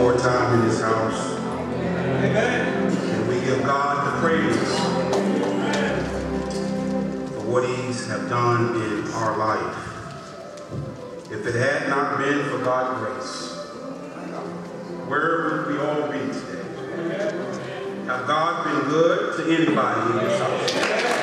more time in His house. Amen. And we give God the praise for what He's have done in our life. If it had not been for God's grace, where would we all be today? Have God been good to anybody in this house?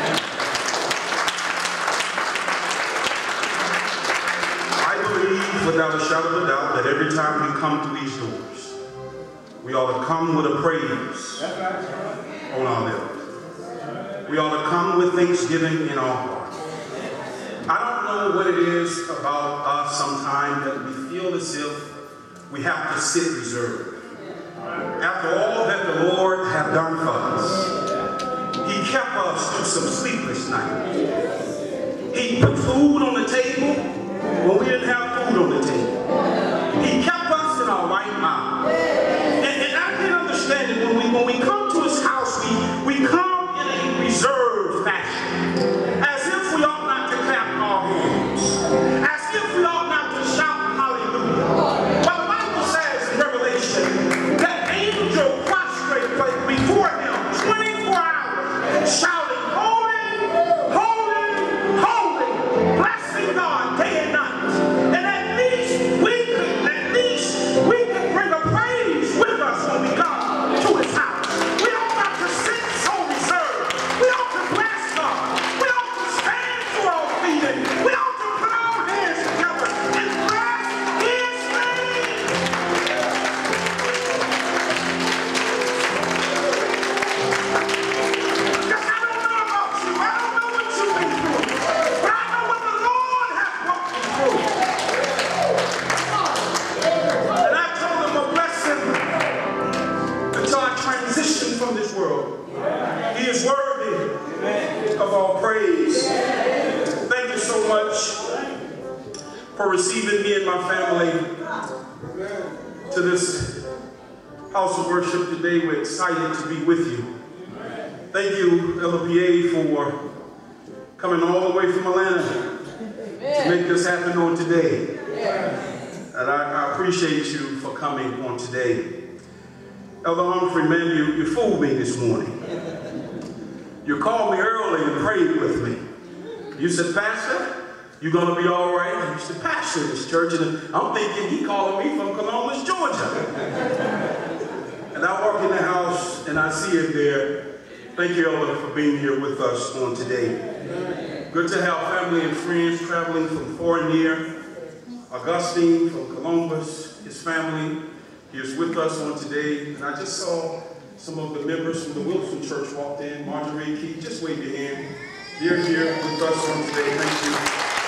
I believe without a shadow of a doubt that every time we come to these doors, we ought to come with a praise on our lips. We ought to come with thanksgiving in our heart. I don't know what it is about us sometimes that we feel as if we have to sit reserved. After all that the Lord have done for us, He kept us through some sleepless nights. He put food on the table when we didn't have food on the table. He kept us in our right mind. And I can understand it when we come to His house, we come in a reserved fashion, as if we ought not to clap our hands, as if we ought not to shout hallelujah. But the Bible says in Revelation that angel prostrate before Him 24 hours, shouting, holy, holy, holy, blessing God day and night. And at least we could bring a praise with us when we come to His house. We ought not to sit so reserved. We ought to bless God. We ought to stand to our feet. And we ought to put our hands together and bless His name. Because I don't know about you. I don't know what you've been through. But I know what the Lord has brought you through. And I told Him a blessing until I transition from this world. He is worthy of all praise. Thank you so much for receiving me and my family to this house of worship today. We're excited to be with you. Thank you, LPA, for coming all the way from Atlanta to make this happen on today. And I appreciate you for coming on today. Elder Humphrey, man, you fooled me this morning. You called me early and prayed with me. You said, Pastor, you're going to be all right? I used to pastor this church, and I'm thinking he calling me from Columbus, Georgia. And I walk in the house, and I see it there. Thank you, Elder, for being here with us on today. Good to have family and friends traveling from far and near. Augustine from Columbus, his family, he is with us on today. And I just saw some of the members from the Wilson Church walked in. Marjorie Key, just wave your hand. They're here with us on today. Thank you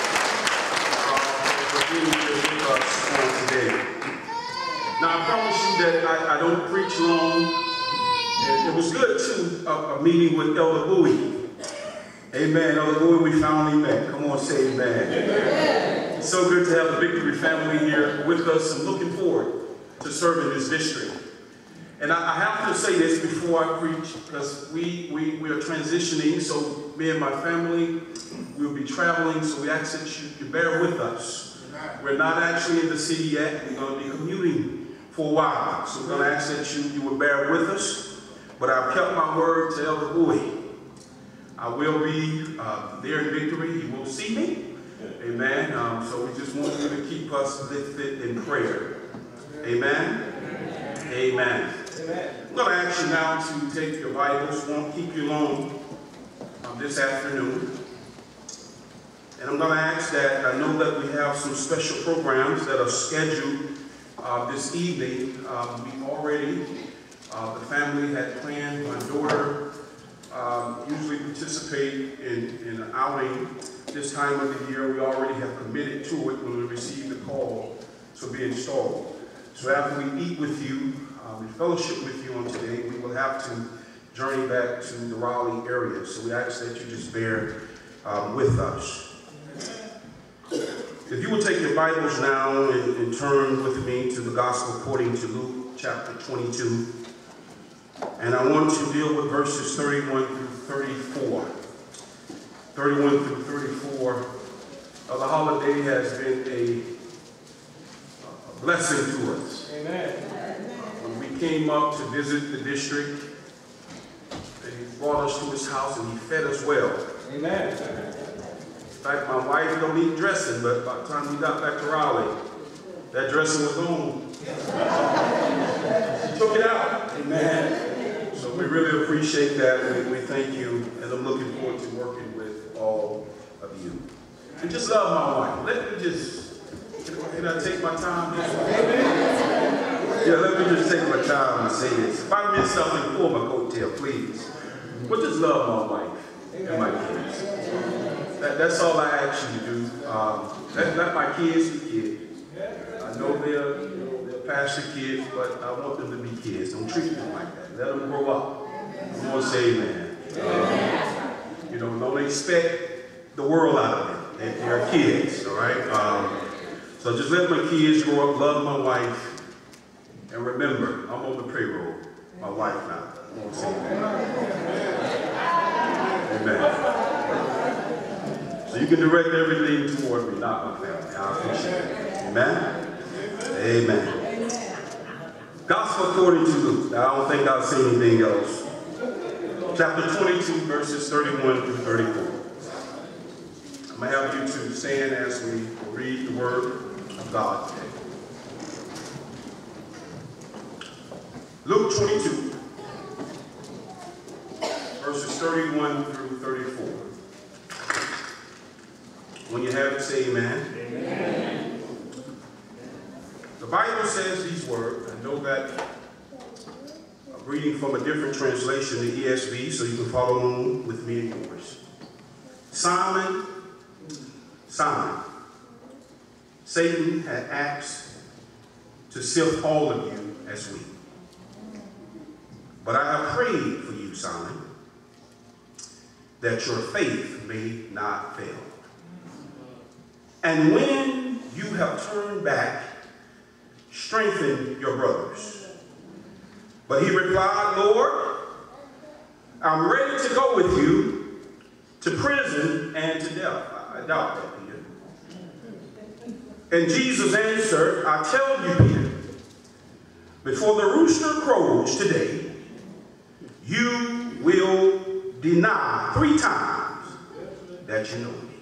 for being here with us on today. Now, I promise you that I don't preach long. And it was good, too, a meeting with Elder Bowie. Amen. Elder Bowie, we finally met. Come on, say amen. Amen. It's so good to have the Victory family here with us and looking forward to serving this district. And I have to say this before I preach, because we are transitioning, so me and my family will be traveling, so we ask that you bear with us. We're not actually in the city yet. We're going to be commuting for a while, so we're going to ask that you will bear with us. But I've kept my word to Elder Bowie. I will be there in Victory. He will see me. Amen. So we just want you to keep us lifted in prayer. Amen. Amen. I'm going to ask you now to take your Bibles. Won't keep you long this afternoon. And I'm going to ask that, I know that we have some special programs that are scheduled this evening. We've already, the family had planned, my daughter usually participate in an outing this time of the year. We already have committed to it when we received the call to be installed. So after we eat with you, we fellowship with you on today, we will have to journey back to the Raleigh area. So we ask that you just bear with us. If you will take your Bibles now and turn with me to the Gospel according to Luke chapter 22. And I want to deal with verses 31 through 34. 31 through 34. The holiday has been a blessing to us. Amen. came up to visit the district. And he brought us to his house and he fed us well. Amen. In fact, my wife don't eat dressing, but by the time we got back to Raleigh, that dressing was on. She took it out. Amen. So we really appreciate that. We thank you, and I'm looking forward to working with all of you. And just love my wife. Let me just, can I take my time? Yeah, let me just take my time and say this. If I miss something, pull my coattail, please. But just love my wife and my kids. That's all I ask you to do. Let my kids be kids. I know they're pastor kids, but I want them to be kids. Don't treat them like that. Let them grow up. I'm going to say amen. Don't expect the world out of them. They're kids, all right? So just let my kids grow up, love my wife, and remember, I'm on the payroll. My wife now. I'm going to say amen. So you can direct everything toward me, not my family. I appreciate it. Amen? Amen. Gospel according to Luke. Now, I don't think I'll say anything else. Chapter 22, verses 31 through 34. I'm going to have you to stand as we read the word of God today. Luke 22, verses 31 through 34. When you have it, say amen. Amen. The Bible says these words. I know that I'm reading from a different translation, the ESV, so you can follow along with me and yours. Simon, Simon, Satan had asked to sift all of you as wheat. But I have prayed for you, Simon, that your faith may not fail. And when you have turned back, strengthen your brothers. But he replied, Lord, I'm ready to go with you to prison and to death. I doubt that, Peter. And Jesus answered, I tell you, Peter, before the rooster crows today, you will deny 3 times that you know me.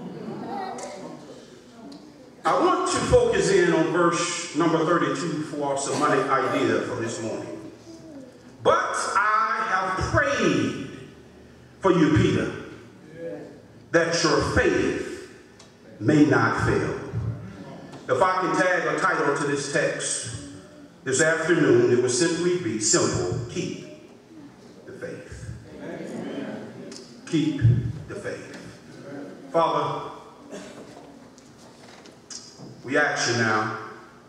I want to focus in on verse number 32 for our Semitic idea for this morning. But I have prayed for you, Peter, that your faith may not fail. If I can tag a title to this text this afternoon, it would simply be simple: keep the faith. Keep the faith. Father, we ask you now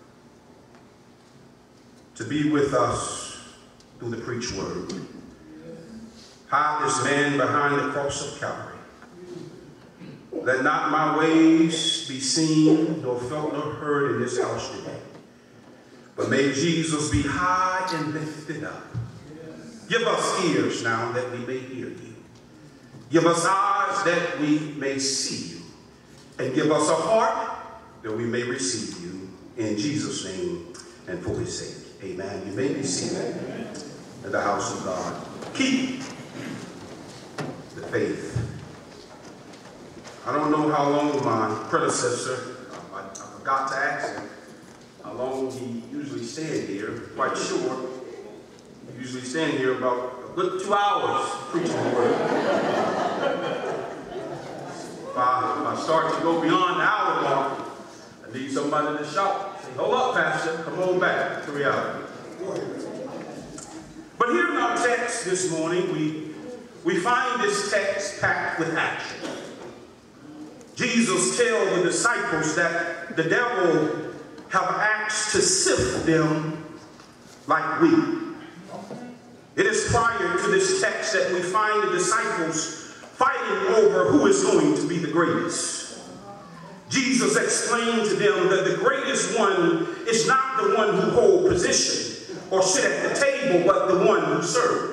to be with us through the preached word. Hide this man behind the cross of Calvary. Let not my ways be seen, nor felt, nor heard in this house today. But may Jesus be high and lifted up. Give us ears now that we may hear you. Give us eyes that we may see you. And give us a heart that we may receive you. In Jesus' name and for his sake. Amen. You may be seated in the house of God. Keep the faith. I don't know how long my predecessor, I forgot to ask him how long he usually stand here. Quite short. He usually stand here about a good 2 hours preaching the word. If I start to go beyond the hour mark, I need somebody to shout, say, hold up, Pastor, come on back to reality. But here in our text this morning, we find this text packed with action. Jesus tells the disciples that the devil have asked to sift them like wheat. It is prior to this text that we find the disciples fighting over who is going to be the greatest. Jesus explained to them that the greatest one is not the one who holds position or sit at the table, but the one who serves.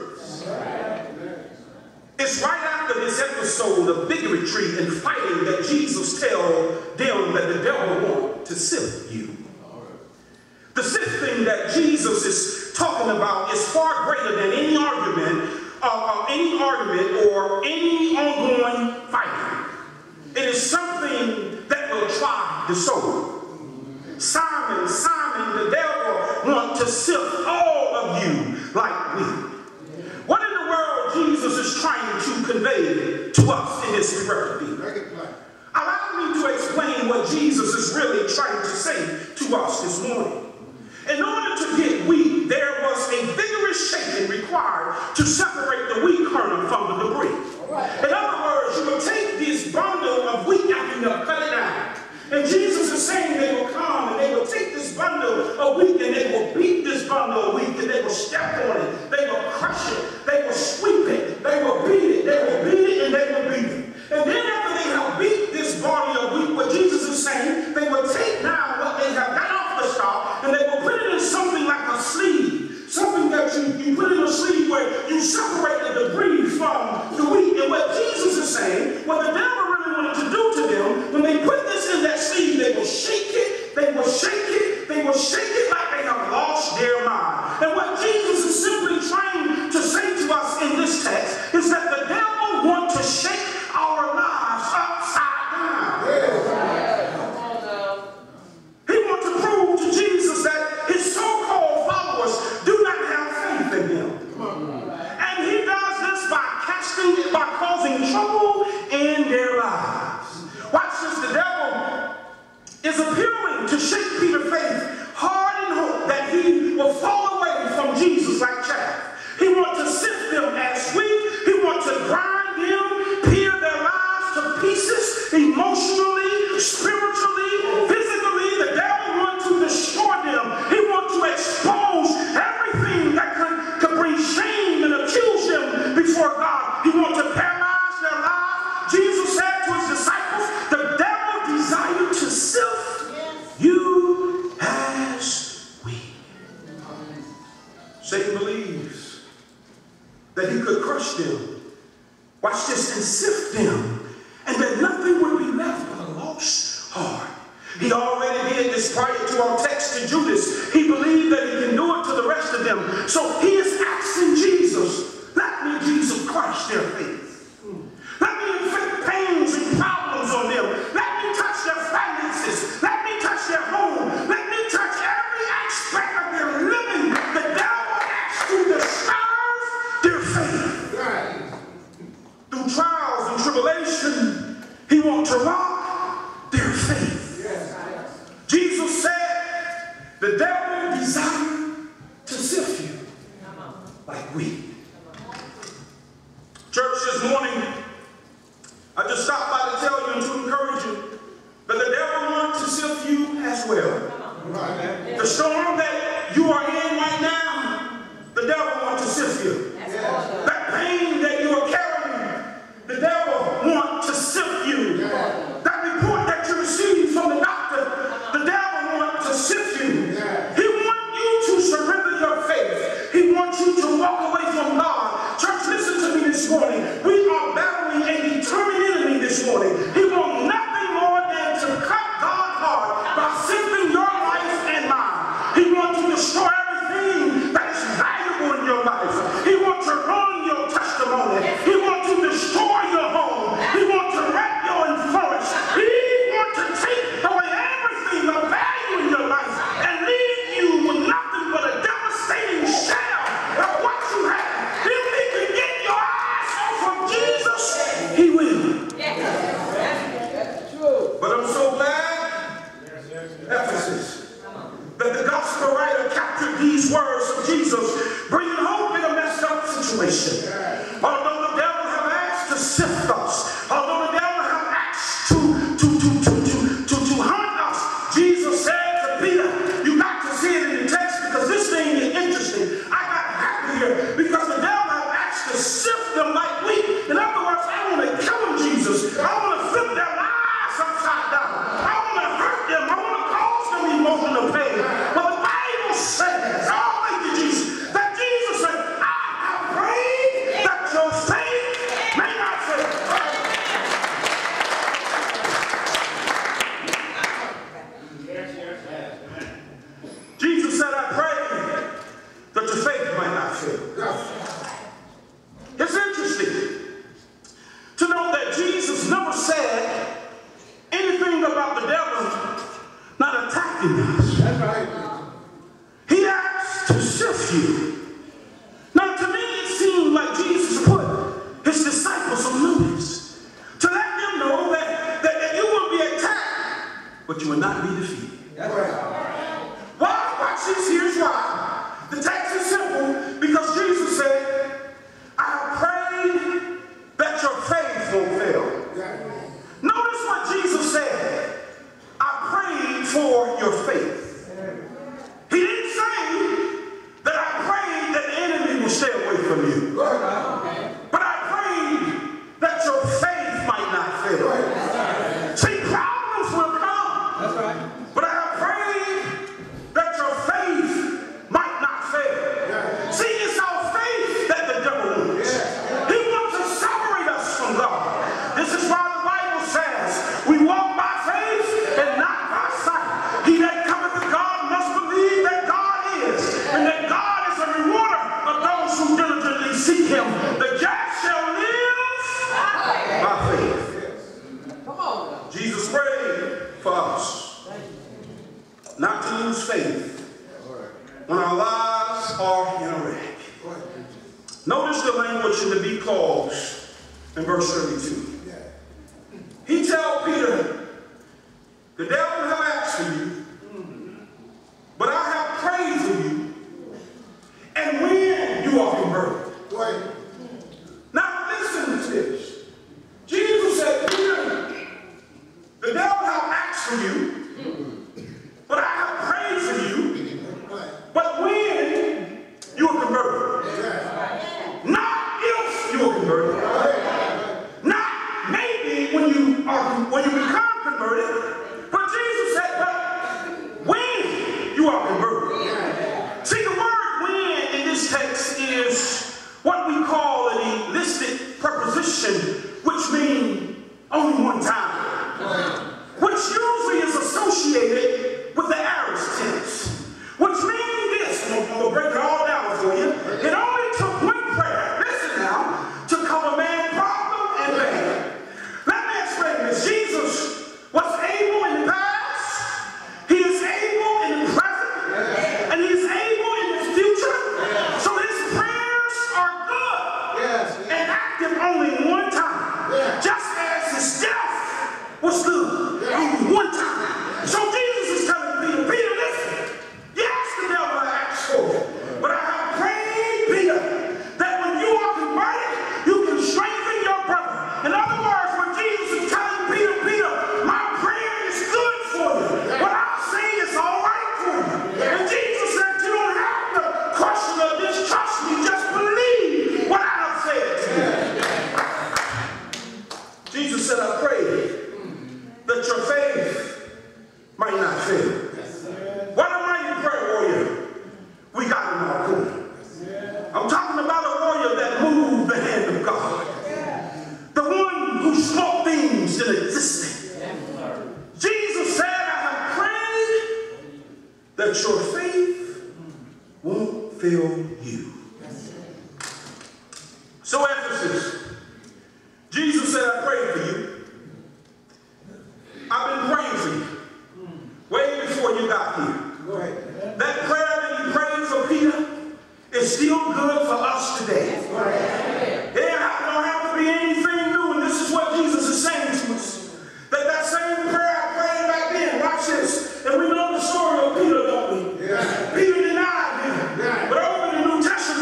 It's right after this episode of bigotry and fighting that Jesus tells them that the devil wants to sift you. The sifting that Jesus is talking talking about is far greater than any argument or any ongoing fighting. It is something that will try the soul. Simon, the devil wants to sift all of you like wheat. What in the world Jesus is trying to convey to us in this directive? Allow me to explain what Jesus is really trying to say to us this morning. In order to get wheat, there was a vigorous shaking required to separate the wheat kernel from the debris. In other words, you will take this bundle of wheat after you have cut it out. And Jesus is saying they will come and they will take this bundle of wheat and they will beat this bundle of wheat and they will step on it. They will crush it. They will sweep it. They will beat it. They will beat it and they will beat it. And then after they have beat this body of wheat, what Jesus is saying, they will take now what they have got off the stalk and they will put it in something like a sleeve. Something that you put in a sleeve where you separate the debris from the wheat. And what Jesus is saying, what the devil really wanted to do to them, when they put this in that sleeve, they will shake it, they will shake it, they will shake it like they have lost their mind. And what Jesus is simply trying to say to us in this text is that the devil wants to shake our lives upside down. He wants to prove to Jesus that his so-called followers do not have faith in him. And he does this by causing trouble in their lives. Watch this, the devil is appealing to shake Peter's faith hard in hope that he will fall away from Jesus like chaff. He wants to sift them as wheat. He wants to grind them, tear their lives to pieces, emotionally, spiritually, physically. The devil wants to destroy them. He wants to expose everything that could bring shame and accuse them before God. He wants to paralyze their lives. Jesus said to his disciples, the devil desired to sift you as wheat. Satan believes that he could crush them, watch this, and sift them, and that nothing would be left but a lost heart. He already did this prior to our text to Judas. He believed that he can do it to the rest of them. So he is asking Jesus, let me, Jesus, crush their faith. Let me inflict pains and problems on them. Let me touch their finances. Let me touch their home. Let me touch every aspect of their living. The devil asks to disturb their faith. Through trials and tribulation, he wants to rock their faith. Jesus said, the devil desires to sift you like wheat. Church, this morning, I just stopped by to tell you and to encourage you that the devil wants to sift you as well. The storm that you are in right now, the devil wants to sift you. That pain that you are carrying, the devil wants to sift you. That report that you received from the doctor, the devil wants to sift you. He wants you to surrender your faith. He wants you to walk away from God. Church, listen to me this morning. We are battling a determined enemy this morning. He wants nothing more than to cut God hard by sifting your life and mine. He wants to destroy everything that is valuable in your life. He wants to ruin your testimony. He wants to destroy your home. He wants to wreck your influence. He wants to take away everything of value in your life and leave you with nothing but a devastating shell of what you have. If he can get your eyes off of Jesus, he will. But I'm so glad, Ephesus, that the gospel writer captured these words of Jesus, bringing hope in a messed up situation. Although the devil have asked to sift us, although the devil have asked to hunt us, Jesus said to Peter, you got to see it in the text because this thing is interesting. I got happy here because the devil have asked to sift them like wheat. In other words, I want to kill them, Jesus. I want to flip their lives upside down. I want to hurt them. I want to cause them emotional pain. But the Bible says, oh, thank you, Jesus, that Jesus said, I have prayed you. Now, to me, it seemed like Jesus put his disciples on notice to let them know that you will be attacked, but you will not be defeated. That's right. Why? Watch this. Here's why. The text is simple because Jesus said, I have prayed that your faith won't fail. Notice what Jesus said. I prayed for your faith. He didn't say that I prayed that the enemy will stay away from you. But I prayed that your faith might not fail. See, problems will come. That's right. But I have prayed that your faith might not fail. See, it's our faith that the devil wants. He wants to separate us from God. This is why the Bible says we walk by faith and not by sight. He that cometh to God must believe that God is, and that God is a rewarder of those who diligently seek him. The just shall live by faith. Come on. Jesus prayed for us not to lose faith when our lives are in a wreck. Notice the language in the B clause in verse 32. He tells Peter, the devil have asked for you, but I have prayed for you, and when you are converted. Now listen to this. Jesus said, Peter, the devil have asked for you, but I have prayed for you, but when you are converted. Not if you are converted. Not maybe when you become converted. But Jesus said, but when you are converted. See, the word when in this text is what we call an elistic preposition, which means only one time. Which usually is associated with the aorist tense. Which means this, I'm going to break it all down for you. It only took one prayer, listen now, to cover man's problem and pain. Let me explain this. Jesus was able in the past, he is able in the present, and he is able in the future. So his prayers are good and active only one time. Just as his death was good only one time. So Jesus is telling Peter, Peter, listen, yes, the devil asked for you, but I have prayed, Peter, that when you are converted, you can strengthen your brother. In other words, when Jesus is telling Peter, Peter, my prayer is good for you. What I'm saying is all right for you. And Jesus said, you don't have to question or distrust me. Just believe what I have said to you. Jesus said, I pray that your faith might not fail. What a mighty prayer warrior we got in our corner. I'm talking about a warrior that moved the hand of God. The one who spoke things into existence. Jesus said, I have prayed that your faith won't fail you. So Ephesus, Jesus said, I prayed for you. I've been praying for you way before you got here. That prayer that you prayed for Peter is still good for us today. There don't have to be anything new, and this is what Jesus is saying to us. That same prayer I prayed back then, watch this, and we know the story of Peter, don't we? Peter denied him. But over in the New Testament,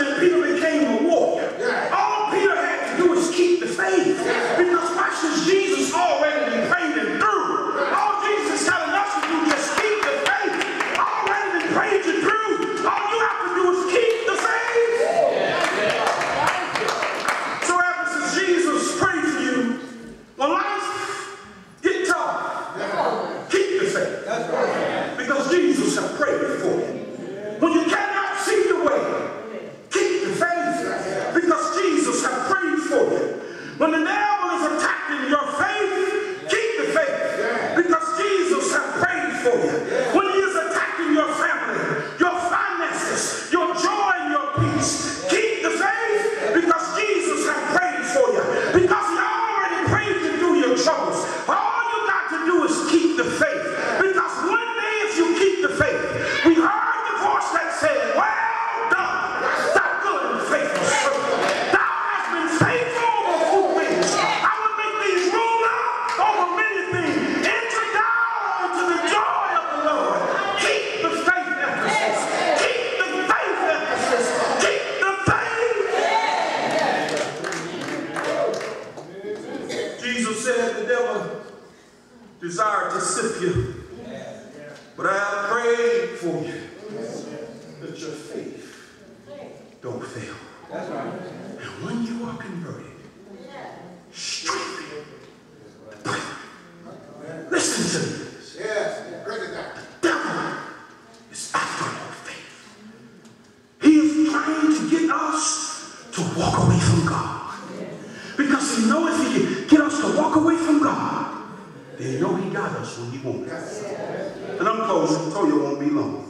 to walk away from God. Because he knows if he can get us to walk away from God, then he knows he got us when he wants us. And I'm closing. I told you it won't be long.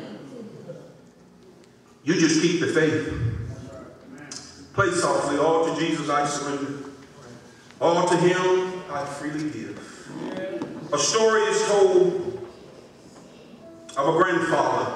You just keep the faith. Play softly. All to Jesus I surrender. All to him I freely give. A story is told of a grandfather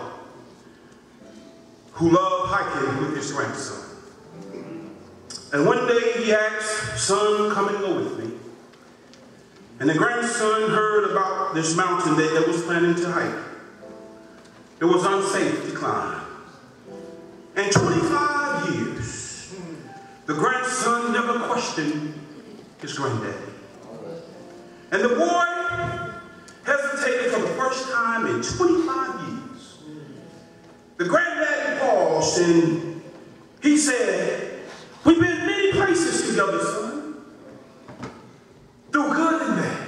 who loved hiking with his grandson. And one day he asked, son, come and go with me. And the grandson heard about this mountain that they was planning to hike. It was unsafe to climb. In 25 years, the grandson never questioned his granddaddy. And the boy hesitated for the first time in 25 years. The granddaddy paused and he said, we've been many places together, son. Through good and bad.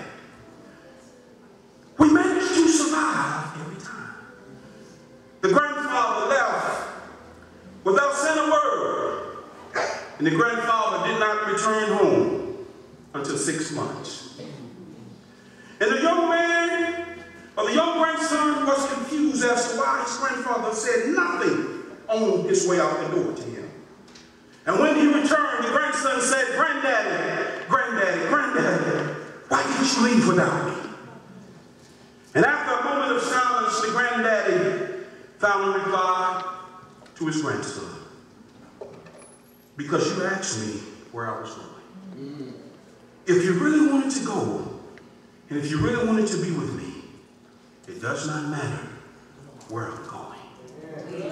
We managed to survive every time. The grandfather left without saying a word. And the grandfather did not return home until 6 months. And the young man, or the young grandson, was confused as to why his grandfather said nothing on his way out the door to him. And when he returned, the grandson said, Granddaddy, Granddaddy, Granddaddy, why didn't you leave without me? And after a moment of silence, the granddaddy found a reply to his grandson. Because you asked me where I was going. If you really wanted to go, and if you really wanted to be with me, it does not matter where I'm going.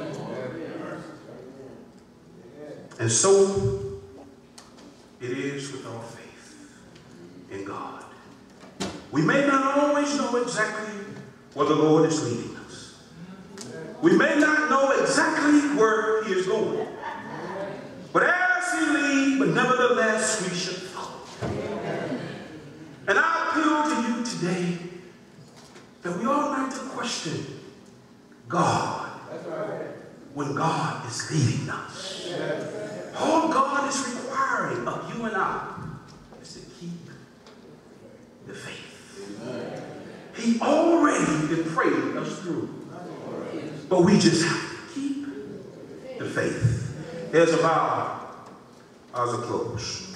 And so it is with our faith in God. We may not always know exactly where the Lord is leading us. We may not know exactly where he is going. But as he leads, but nevertheless, we should follow. And I appeal to you today that we ought not to question God when God is leading us. All God is requiring of you and I is to keep the faith. He already been praying us through. But we just have to keep the faith. There's a vow as a close.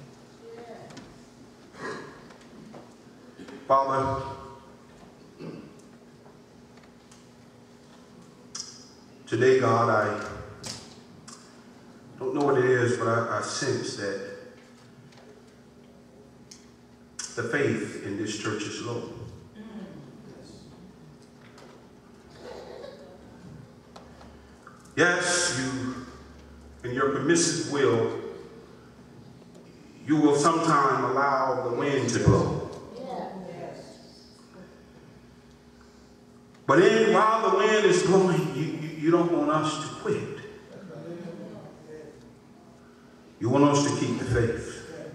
Father, today, God, I don't know what it is, but I sense that the faith in this church is low. Yes, you, in your permissive will, you will sometime allow the wind to blow. But while the wind is blowing, you don't want us to quit. You want us to keep the faith.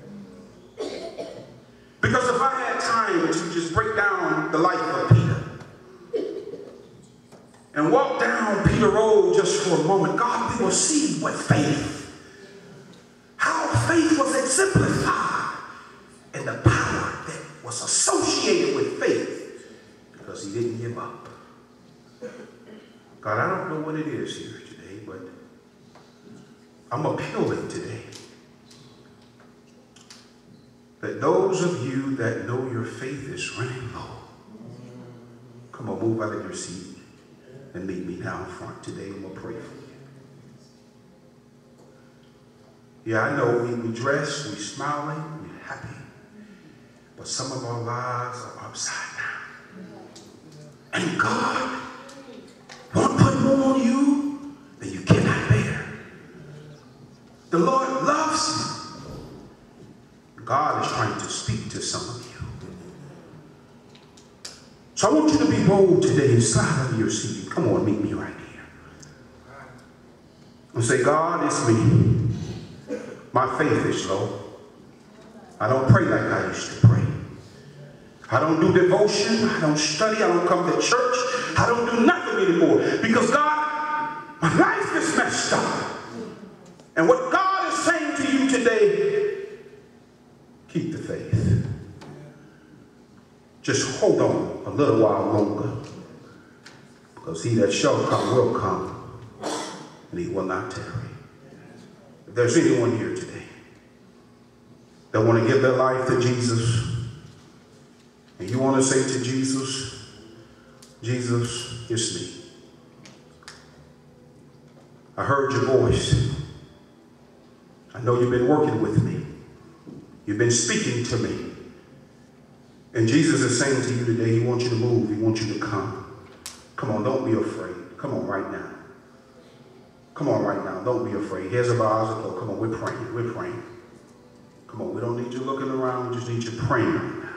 Because if I had time to just break down the life of Peter and walk down Peter Road just for a moment, God, we will see what faith, how faith was exemplified and the power that was associated with faith because he didn't give up. God, I don't know what it is here today, but I'm appealing today that those of you that know your faith is running low, come on, move out of your seat and meet me down front today, and we'll pray for you. Yeah, I know we dress, we smiling, we're happy, but some of our lives are upside down. And God won't put more on you than you cannot bear. The Lord loves you. God is trying to speak to some of you. So I want you to be bold today and slide out of your seat. Come on, meet me right here. And say, God, it's me. My faith is low. I don't pray like I used to pray. I don't do devotion. I don't study. I don't come to church. I don't do nothing anymore. Because God, my life is messed up. And what God Because he that shall come will come, and he will not tarry. If there's anyone here today that want to give their life to Jesus, and you want to say to Jesus, Jesus, it's me. I heard your voice. I know you've been working with me. You've been speaking to me. And Jesus is saying to you today, he wants you to move. He wants you to come. Come on, don't be afraid. Come on right now. Come on right now. Don't be afraid. Here's a eyes are closed. Come on, we're praying. We're praying. Come on, we don't need you looking around. We just need you praying right now.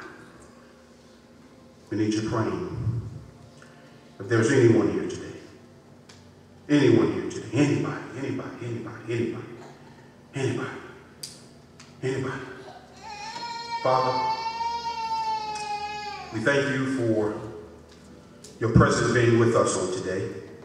We need you praying. If there's anyone here today, anyone here today, anybody. Father, we thank you for your presence being with us on today.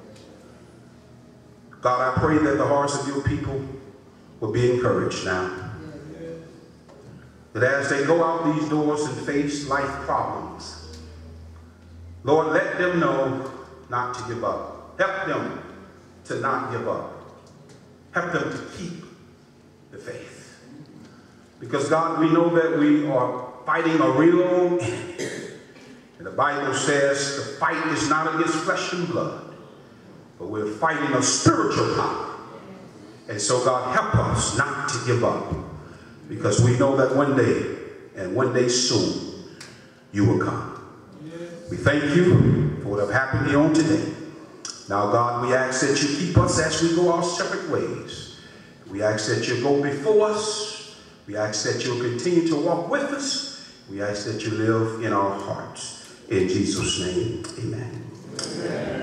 God, I pray that the hearts of your people will be encouraged now. That as they go out these doors and face life problems, Lord, let them know not to give up. Help them to not give up. Help them to keep the faith. Because God, we know that we are fighting a real enemy. And the Bible says the fight is not against flesh and blood, but we're fighting a spiritual power. And so God, help us not to give up, because we know that one day, and one day soon, you will come. We thank you for what have happened here on today. Now, God, we ask that you keep us as we go our separate ways. We ask that you go before us. We ask that you'll continue to walk with us. We ask that you live in our hearts. In Jesus' name, amen. Amen.